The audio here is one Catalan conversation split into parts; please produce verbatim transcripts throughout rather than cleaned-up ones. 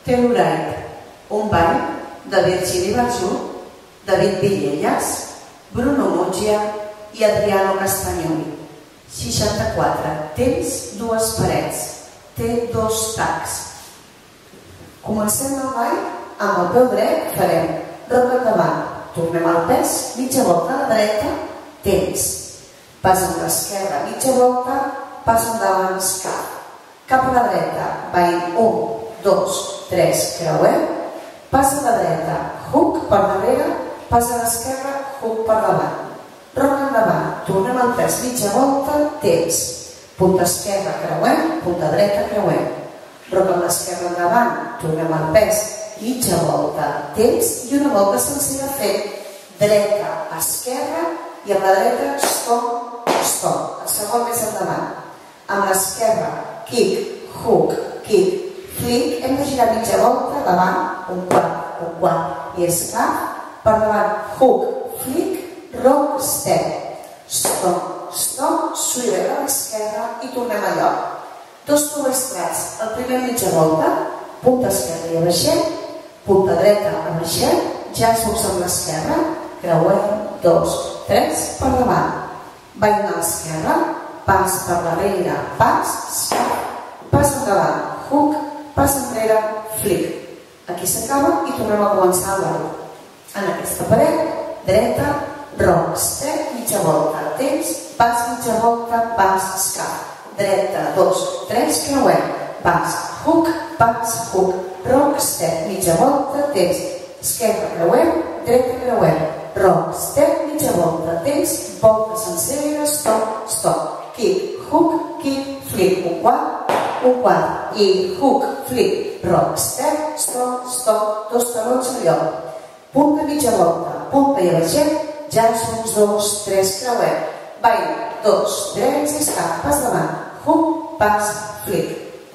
Telluride, un ball de Virgili Barjó, David Villelles, Bruno Muggia i Adriano Castagnoli. seixanta-quatre. Tens dues parets. Té dos tacs. Comencem el ball. Amb el peu dret farem roca endavant. Tornem al pes, mitja volta a la dreta, temps. Pas amb l'esquerra, mitja volta, pas endavant, escap. Cap a la dreta, ball un, dos, tres, creuem. Pas a la dreta, hook per darrere, pas a l'esquerra, hook per davant. Roca endavant, tornem al pes, mitja volta, temps. Punta esquerra, creuem, punta dreta, creuem. Roca amb l'esquerra endavant, tornem al pes, mitja volta, temps, i una volta sencera fent dreta, esquerra, i amb la dreta, stop, stop. El segon més endavant. Amb l'esquerra, kick, hook, kick, flick, hem de girar mitja volta, davant, un quart, un quart, i escap, per davant, hook, flick, rock, step, stop, stop, swivel a l'esquerra i tornem a lloc. Dos tovestrats, el primer mitja volta, punta esquerra i abaixem, punta dreta, abaixem, ja surts amb l'esquerra, creuem, dos, tres, per davant. Ball a l'esquerra, pas per darrere, pas, escap, pas endavant, hook, pas enrere, flick. Aquí s'acaba i tornem a començar el ball. En aquesta paret, dreta, rock, step, mitja volta, temps, pas, mitja volta, pas, escap. Dreta, dos, tres, creuem. Pas, hook, pas, hook, rock, step, mitja volta, temps. Esquerra, creuem, dreta, creuem. Rock, step, mitja volta, temps, volta sencera, stop, stop. Kick, hook, kick, flick, un quart, un quart, i hook, flick, rock, step, stop, stop, dos talons a lloc. Punta, mitja volta, punta i abaixem, ja som dos, tres, creuem. Ball, dos, tres, escap, pas davant, hook, pas, flick.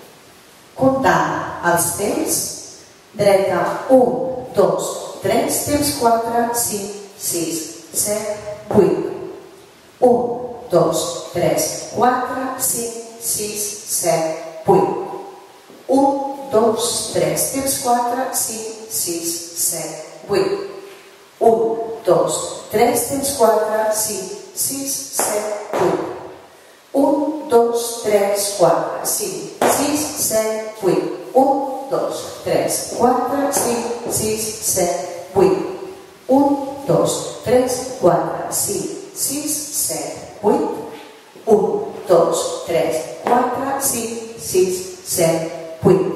Comptant els temps, dreta, un, dos, tres, temps, quatre, cinc, sis, set, vuit. un, dos, tres, quatre, cinc, sis, set, vuit. un, dos, tres, temps, quatre, cinc, sis, set, vuit. un, dos, tres, temps, quatre, cinc, sis, set, vuit. un, dos, tres, quatre, cinc, sis, set, vuit. un, dos, tres, quatre, cinc, sis, set, vuit. un, dos, tres, quatre, cinc, sis, set, vuit. un, dos, tres, quatre, cinc, sis, set, vuit.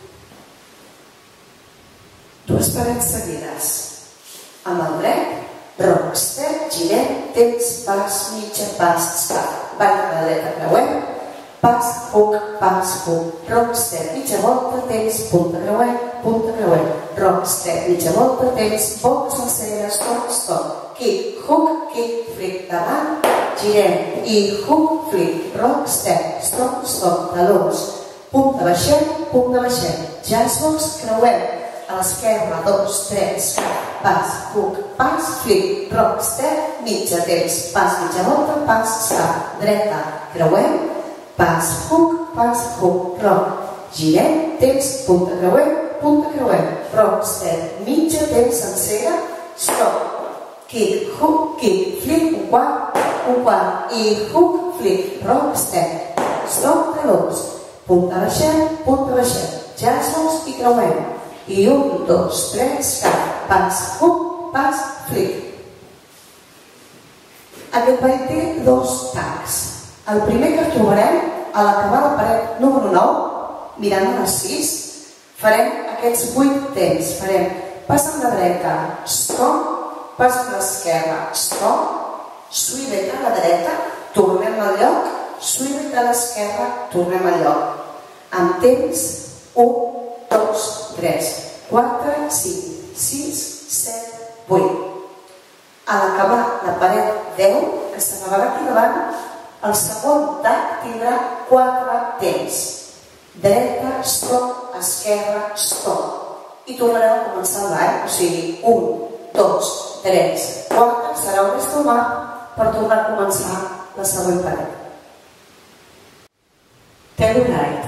Dues parets seguides. Amb el dret, rock, step, girem, temps, pas, mitja, pas, escap. Ball a la dreta, creuem, pas, hook, pas, hook, rock, step, mitja volta, temps, punta, creuem, punta, creuem, rock, step, mitja volta, temps, volta sencera, stop, stop, kick, hook, kick, flick, davant, girem, i hook, flick, rock, step, stop, stop, talons, punta, baixem, punta, baixem, jazz box, creuem, a l'esquerra, dos, tres, pas, hook, pas, flick, rock, step, mitja, temps, pas, mitja volta, pas, escap, dreta, creuem, pas, hook, pas, hook, rock, girem, temps, punta, creuem, punta, creuem, rock, step, mitja, temps, sencera, stop, kick, hook, kick, flick, un quart, un quart, i hook, flick, rock, step, stop, talons, punta, baixem, punta, baixem, jazz i creuem. I un, dos, tres, cap, pas, hook, pas, flick. Aquest ball té dos tacs. El primer que trobarem, a l'acabar la paret número nou, mirant a les sis, farem aquests vuit temps. Farem pas amb la dreta, stop, pas amb l'esquerra, stop, swivel a la dreta, tornem al lloc, swivel a l'esquerra, tornem al lloc. Amb temps, un, dos, tres, quatre, cinc, sis, set, vuit. A l'acabar la paret deu, que s'acabarà aquí davant, el segon tac tindrà quatre temps. Dreta, stop, esquerra, stop. I tornarem a començar el ball, o sigui, un, dos, tres, quatre, serà un estomar per tornar a començar la següent paret. Telluride.